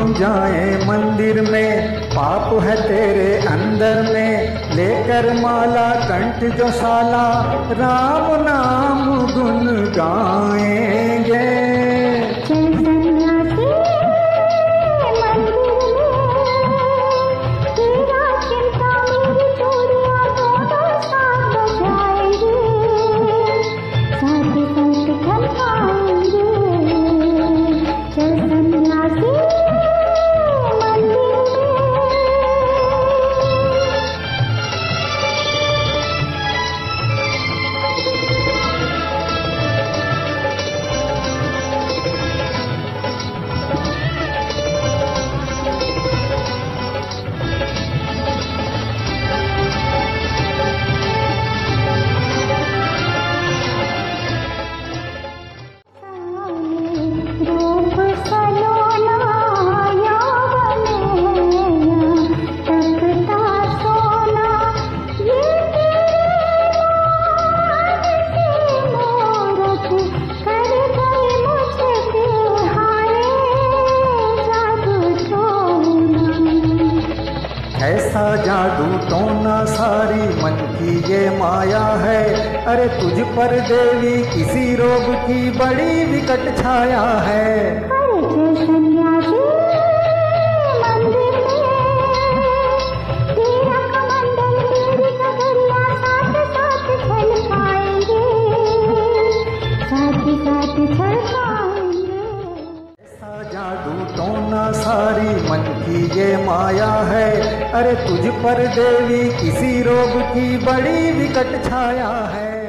हम जाएं मंदिर में, पाप है तेरे अंदर में, लेकर माला कंठ जो साला, राम नाम गुन गाएंगे। ऐसा जादू टोना सारी मन की ये माया है, अरे तुझ पर देवी किसी रोग की बड़ी विकट छाया है। संन्यासी मंदिर में तेरा कमंडल तेरी कगरिया साथ साथ छलकाएंगे, साथ ही साथ छलकाएंगे। ऐसा जादू टोना सारी मन की ये माया है, अरे तुझ पर देवी किसी रोग की बड़ी विकट छाया है।